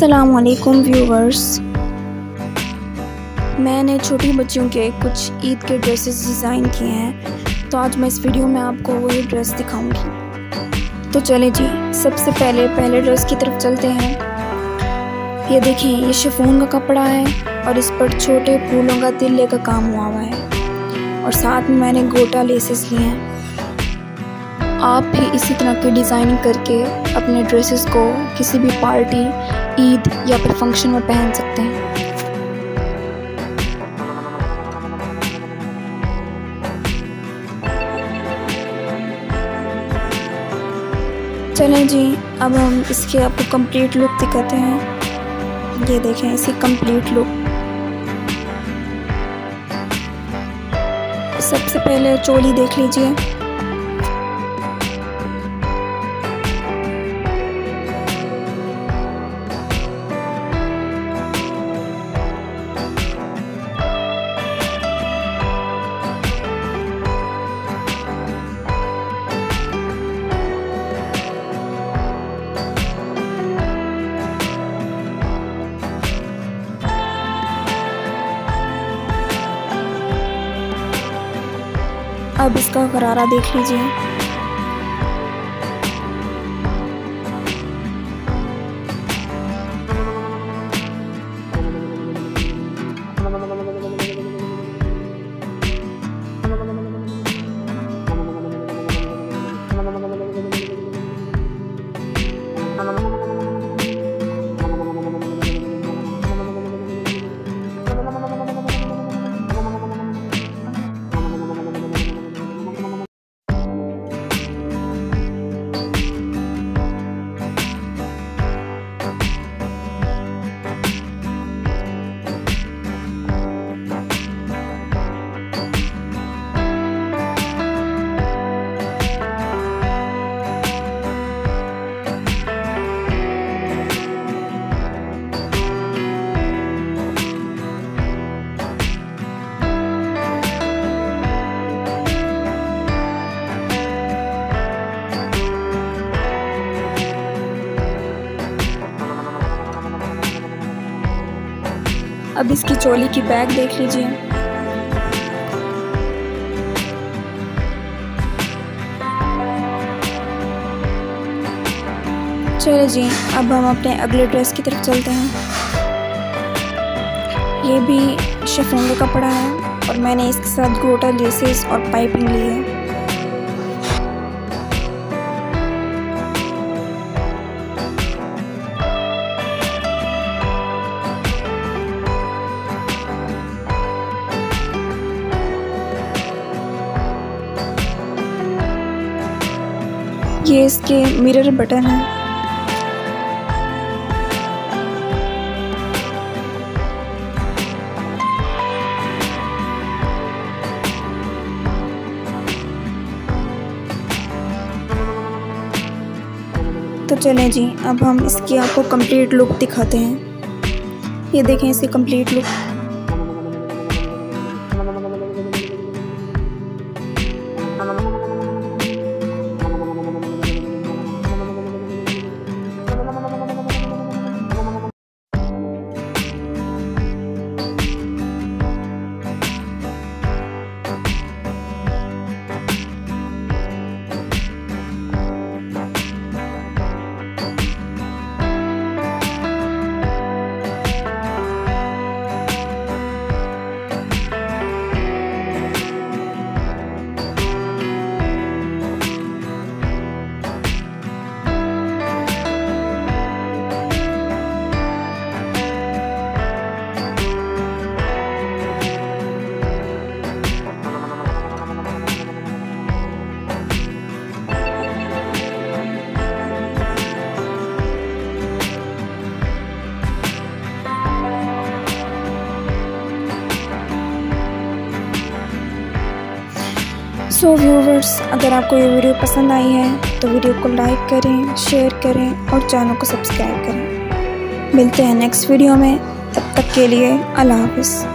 अस्सलामुअलैकुम व्यूवर्स, मैंने छोटी बच्चियों के कुछ ईद के ड्रेसेस डिज़ाइन किए हैं, तो आज मैं इस वीडियो में आपको वही ड्रेस दिखाऊंगी। तो चलें जी, सबसे पहले ड्रेस की तरफ चलते हैं। ये देखें, ये शिफॉन का कपड़ा है और इस पर छोटे फूलों का तिल्ले का काम हुआ है और साथ में मैंने गोटा लेसेस लिए हैं। आप भी इसी तरह की डिज़ाइनिंग करके अपने ड्रेसेस को किसी भी पार्टी, ईद या फिर फंक्शन में पहन सकते हैं। चलें जी, अब हम इसके आपको कंप्लीट लुक दिखाते हैं। ये देखें इसकी कंप्लीट लुक। सबसे पहले चोली देख लीजिए। अब इसका गरारा देख लीजिए। अब इसकी चोली की बैग देख लीजिए। चलो जी, अब हम अपने अगले ड्रेस की तरफ चलते हैं। ये भी शिफॉन का कपड़ा है और मैंने इसके साथ गोटा लेसेस और पाइपिंग ली है। ये इसके मिरर बटन है। तो चलें जी, अब हम इसकी आपको कंप्लीट लुक दिखाते हैं। ये देखें इसकी कंप्लीट लुक। सो व्यूवर्स, अगर आपको ये वीडियो पसंद आई है तो वीडियो को लाइक करें, शेयर करें और चैनल को सब्सक्राइब करें। मिलते हैं नेक्स्ट वीडियो में, तब तक के लिए अल्लाह हाफ़िज़।